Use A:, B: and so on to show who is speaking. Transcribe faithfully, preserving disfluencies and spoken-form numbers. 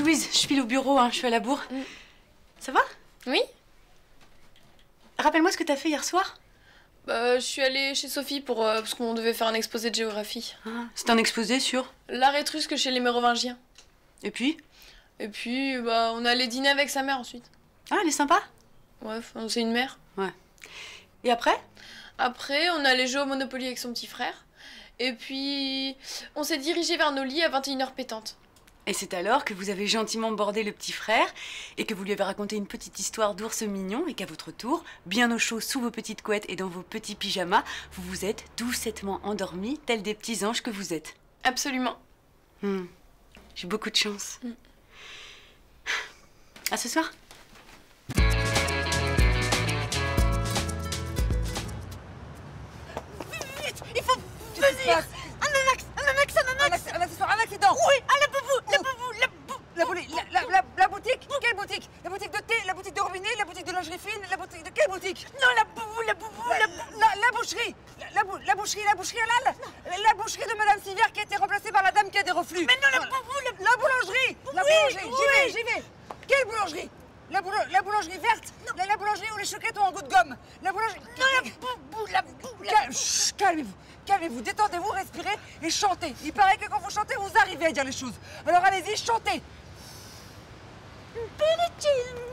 A: Louise, je file au bureau, hein, je suis à la bourre. Mm. Ça va?
B: Oui.
A: Rappelle-moi ce que t'as fait hier soir.
B: Bah, je suis allée chez Sophie pour, euh, parce qu'on devait faire un exposé de géographie.
A: Ah, c'est un exposé sur
B: l'art étrusque chez les Mérovingiens.
A: Et puis?
B: Et puis, bah, on est allé dîner avec sa mère ensuite.
A: Ah, elle est sympa?
B: Ouais, c'est une mère.
A: Ouais. Et après?
B: Après, on est allé jouer au Monopoly avec son petit frère. Et puis, on s'est dirigé vers nos lits à vingt et une heures pétantes.
A: Et c'est alors que vous avez gentiment bordé le petit frère et que vous lui avez raconté une petite histoire d'ours mignon et qu'à votre tour, bien au chaud sous vos petites couettes et dans vos petits pyjamas, vous vous êtes doucettement endormis, tels des petits anges que vous êtes.
B: Absolument.
A: Hmm. J'ai beaucoup de chance.
B: Mm.
A: À ce soir.
C: Vite, il faut venir. Un anax, un anax, un anax. Un accessoire, un accident. Oui, à la boubou, la boubou, la boubou. La, la, la, la, la boutique. Quelle boutique? La boutique de thé, la boutique de robinet, la boutique de lingerie fine, la boutique de quelle boutique? Non, la boubou, la boubou, la, la, la, la boucherie. La, la, bou, la boucherie, la boucherie halal. La, la boucherie de Madame Sivière qui a été remplacée par la dame qui a des reflux. Mais non, la boubou, la, la boulangerie. La boulangerie, j'y vais, j'y vais. Quelle boulangerie? La, boulon, la boulangerie verte, la, la boulangerie où les choquettes ont un goût de gomme. La boulangerie... Non, la boubou, la boubou, la... Cal... Chut, calmez-vous, calmez-vous, détendez-vous, respirez et chantez. Il paraît que quand vous chantez, vous arrivez à dire les choses. Alors allez-y, chantez. Billie Jean.